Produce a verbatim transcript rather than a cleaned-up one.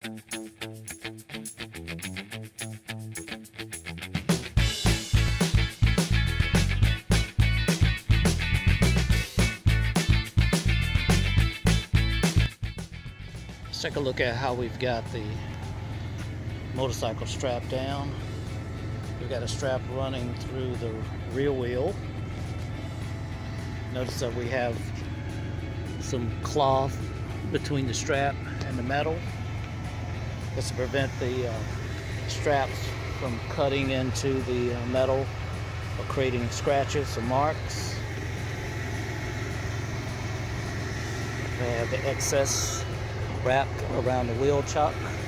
Let's take a look at how we've got the motorcycle strap down. We've got a strap running through the rear wheel. Notice that we have some cloth between the strap and the metal. That's to prevent the uh, straps from cutting into the uh, metal or creating scratches or marks. We have the excess wrapped around the wheel chuck.